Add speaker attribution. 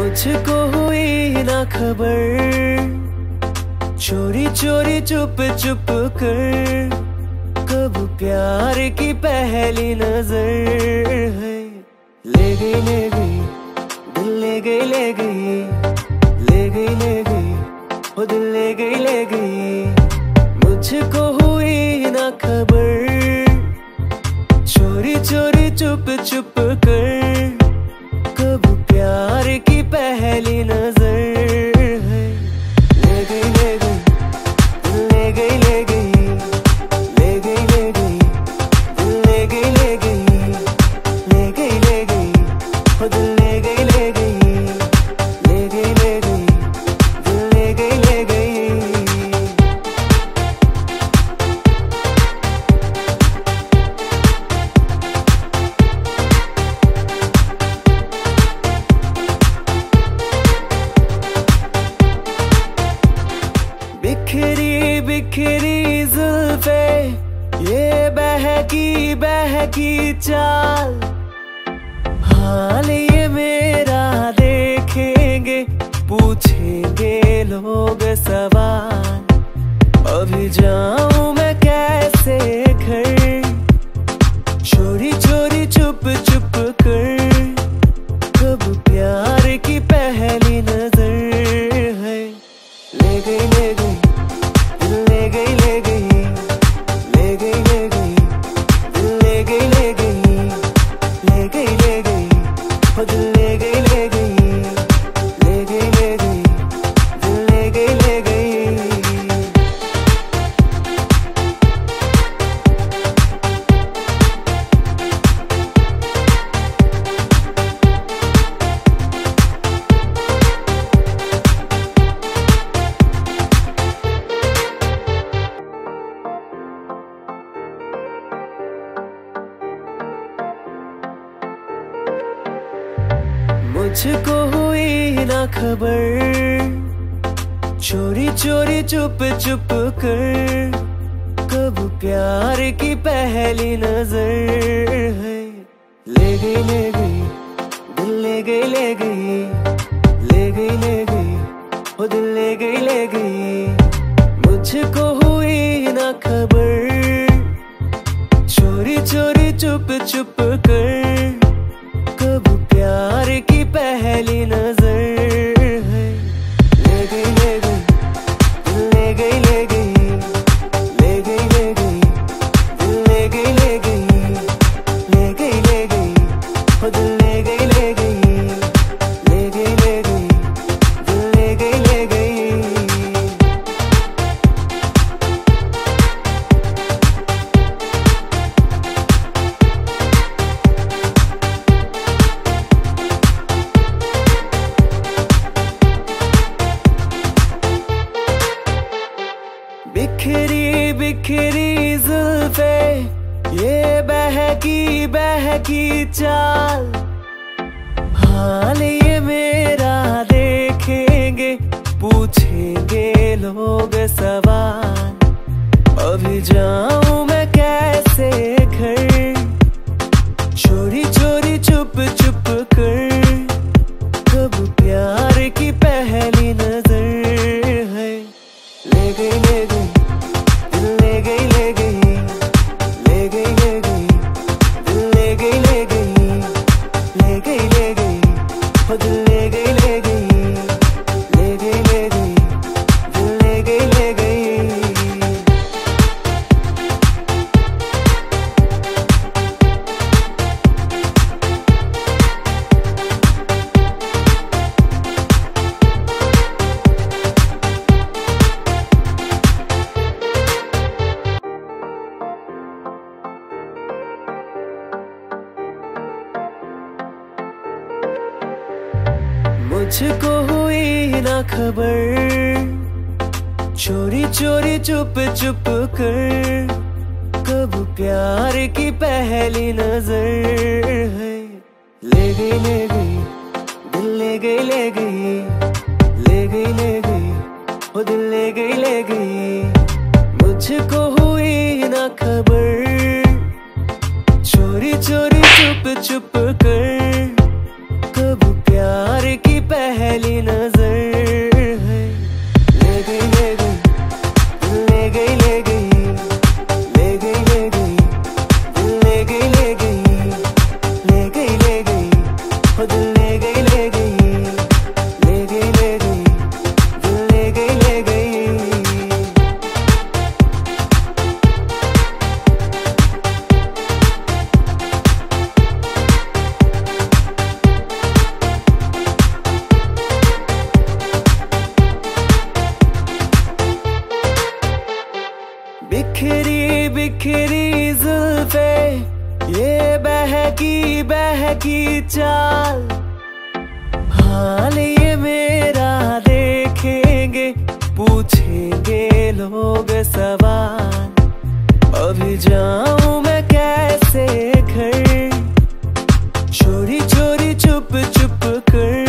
Speaker 1: मुझको हुई ना खबर, चोरी चोरी चुप चुप कर, कब प्यार की पहली नजर है। ले गई दिल ले गई ले गई, ले गई ले गई, वो दिल ले गई। मुझको हुई ना खबर, चोरी चोरी चुप चुप कर, कब प्यार की पहली नजर है। ले गई ले गई, ले गई ले गई, ले गई ले गई, ले गई ले गई, ले गई ले गई, वो दिल ले गई ले गई, ले गई ले गई, दिल ले गई ले गई। बिखरी बिखरी जुल्फे, ये बहकी बहकी चाल, हाल ये मेरा देखेंगे, पूछेंगे लोग सवाल। अभी जाऊं मैं कैसे घर, चोरी चोरी चुप चुप कर, कब प्यार की पहली नजर है। ले गई ले गई, ले गई ले गई, ले गई ले गई, ले गई ले गई, ले गई ले गई, वो दिल ले गई ले गई, ले गई ले गई, दिल ले गई ले गई। मुझको हुई ना खबर, चोरी चोरी चुप चुप कर, कब प्यार की पहली नजर है। ले गई ले गई, दिल ले गई ले गई, ले गई ले गई, वो दिल ले गई ले गई। मुझको हुई ना खबर, चोरी चोरी चुप चुप कर, कब प्यार की पहली नजर है। ले गई ले गई, ले गई ले गई, ले गई ले गई, ले गई ले गई, ले गई ले गई, वो दिल ले गई ले गई, ले गई ले गई, दिल ले गई ले गई। बिखरी बिखरी जुल्फे, ये बहकी बहकी चाल, हाल ये मेरा देखेंगे, पूछेंगे लोग सवाल। अभी जाऊं मैं कैसे घर, चोरी चोरी चुप चुप कर, कब प्यार की पहली नजर है। ले गई ले गई, ले गई ले गई, ले गई ले गई, ले गई ले गई, ले गई ले गई, वो दिल ले गई ले गई, ले गई ले गई, दिल ले गई ले गई। मुझको हुई ना खबर, चोरी चोरी चुप चुप कर, कब प्यार की पहली नजर है। ले गई ले गई, दिल ले गई ले गई, ले गई ले गई, वो दिल ले गई ले गई। मुझको हुई ना खबर, चोरी चोरी चुप चुप कर, कब प्यार की पहली बहकी चाल, हाल ये मेरा देखेंगे, पूछेंगे लोग सवाल। अभी जाऊं मैं कैसे घर, चोरी चोरी चुप चुप कर।